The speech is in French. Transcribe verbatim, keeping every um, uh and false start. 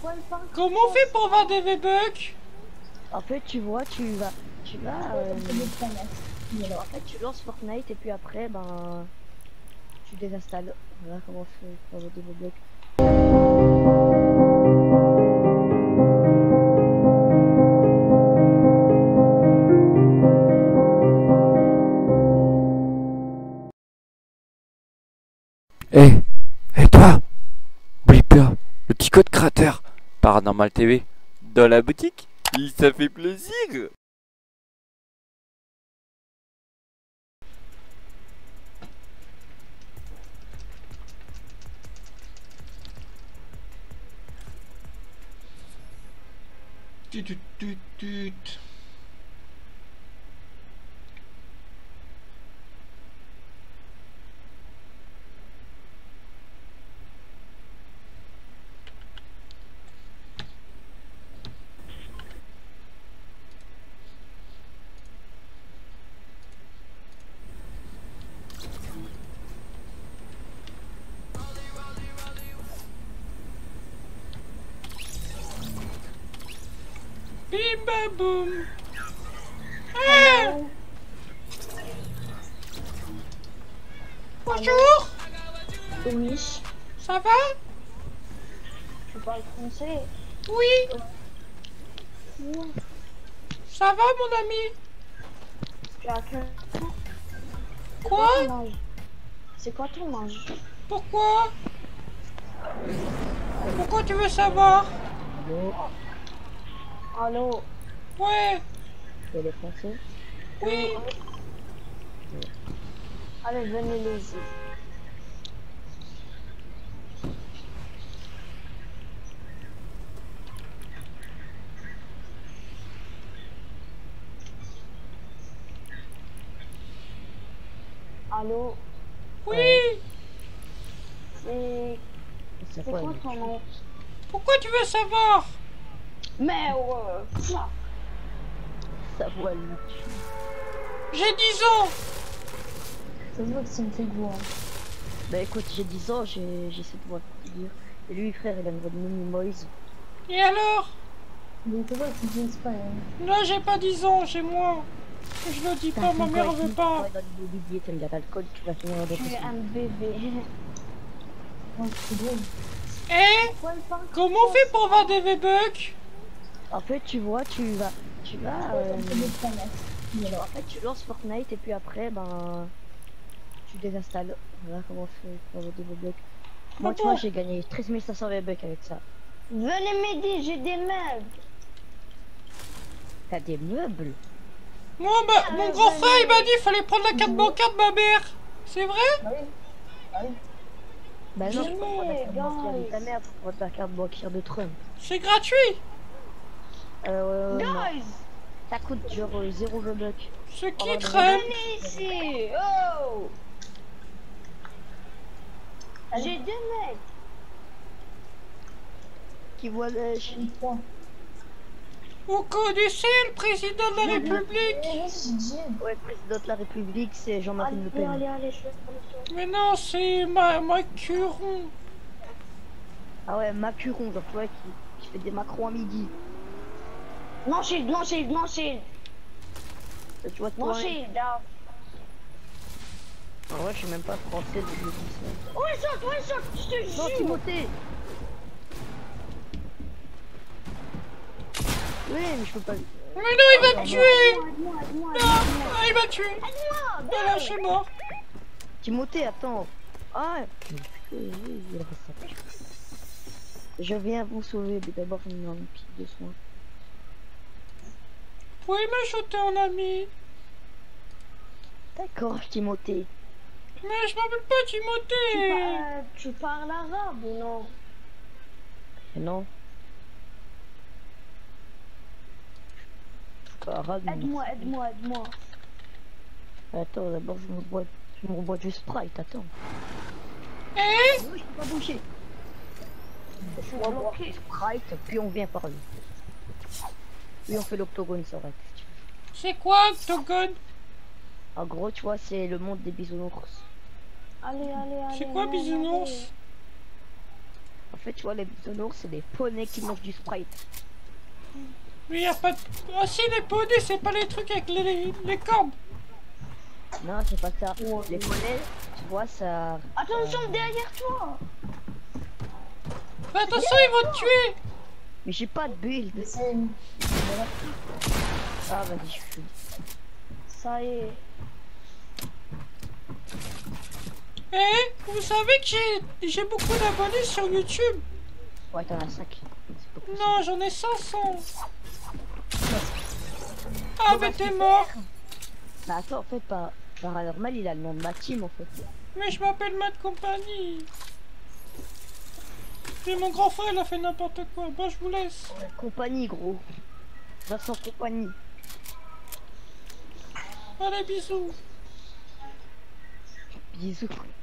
Comment on fait pour avoir des V-Bucks? En fait, tu vois, tu vas, tu vas, euh, en fait, tu lances Fortnite et puis après, ben, tu désinstalles. Voilà comment on fait pour avoir des V-Bucks. Eh, hey, hey toi, oublie pas, le petit code créateur, Paranormal T V, dans la boutique, ça fait plaisir. Tut, tut, tut, tut. Bim bam boum. Ah. Bonjour. Oui. Ça va? Tu parles français? Oui. Oui. Ça va mon ami? Tu as quel... Quoi? C'est quoi ton âge? Pourquoi? Pourquoi tu veux savoir? Allô? Allô? Ouais. C'est les Français? Oui. Allez, venez les yeux. Allô? Oui. C'est... C'est C'est quoi, quoi lui? ton nom? Pourquoi tu veux savoir? Mais ouais, ça. Ça voit lui. J'ai dix ans. Ça se voit que c'est une figure. Bah écoute, j'ai dix ans, j'ai cette voix pour te dire. Et lui, frère, il a une voix de Mimi Moïse. Et alors? Mais c'est vrai que tu dis pas. Non, j'ai pas dix ans, j'ai moins. Je le dis pas, ma mère veut pas. Dans les billets, t'aimes bien l'alcool, tu vas finir dans Tu es un bébé. Oh, c'est drôle. Eh? Comment on fait pour avoir des V-Bucks? En fait, tu vois, tu vas, tu vas, euh, en fait, tu lances Fortnite et puis après, ben, tu désinstalles. Voilà comment on fait pour avoir des V-Bucks. Moi, tu vois, j'ai gagné treize mille cinq cents V-Bucks avec ça. Venez m'aider, j'ai des meubles. T'as des meubles? Moi, bah, mon grand frère, il m'a dit qu'il fallait prendre la carte bancaire de ma mère. C'est vrai? Ah oui. Ah oui. Bah non, Venez, tu peux prendre la carte bancaire de guys. ta mère pour prendre ta carte bancaire de Trump. C'est gratuit. Euh, non. Guys, Ça coûte genre euh, zéro V-Bucks. C'est qui Oh, Trump? venez ici. Oh. J'ai deux mecs. Qui voit le... Vous connaissez le président de la République? Ouais, le président de la République, c'est Jean-Marie Le Pen. Allez, allez, je vais prendre le Mais non, c'est ma Macron. Ah ouais, Macron, genre toi qui, qui fait des macrons à midi. Non shield, non shield, non shield. Ça, tu vois, Non toi, shield, là. en vrai, je suis même pas français de deux mille dix-neuf. Oh, il saute, oh, il saute, je te Non, jure. Timothée. Oui, mais je peux pas... Mais non, il va me tuer. Aide-moi, aide-moi, Non, aide-moi. ah, il m'a tué. Aide-moi, Voilà, je suis mort. Timothée, attends. Ah, mais putain, oui, il reste ça. Je viens vous sauver, mais d'abord, je me mets un pied de soin. Vous pouvez m'ajouter en ami? D'accord, Timothée. Mais je m'appelle pas Tu, Timothée. par- tu parles arabe ou non? Non. Arabe, non. Aide-moi, aide-moi, aide-moi. Attends, d'abord, je me bois, je me bois du Sprite, attends. Eh? Oui, je peux pas bouger. Je suis On va boire bloqué. du Sprite, puis on vient parler. Puis on fait l'octogone, ça va. C'est quoi, Octogone? En gros, tu vois, c'est le monde des bisounours. Allez, allez, allez. C'est quoi, non, bisounours? allez. En fait, tu vois, les bisounours, c'est des poneys qui mangent du Sprite. Mais y a pas de... Ah si, les poneys, c'est pas les trucs avec les, les, les cordes. Non, c'est pas ça. Ouais. Les poneys, tu vois, ça... Attention derrière toi. Fais attention, ils vont te tuer. Mais j'ai pas de build. Mais c'est... Ah, vas-y, je suis... Ça y est. Eh, vous savez que j'ai j'ai beaucoup d'abonnés sur YouTube. Ouais, t'en as cinq. Non, j'en ai cinq cents. Ah, mais t'es mort. Bah attends, en fait, par... Paranormal, il a le nom de ma team, en fait. Mais je m'appelle Matt Compagnie. Mais mon grand frère, il a fait n'importe quoi. Bon, je vous laisse. Compagnie, gros. Vincent Compagnie. Allez, bisous. Bisous.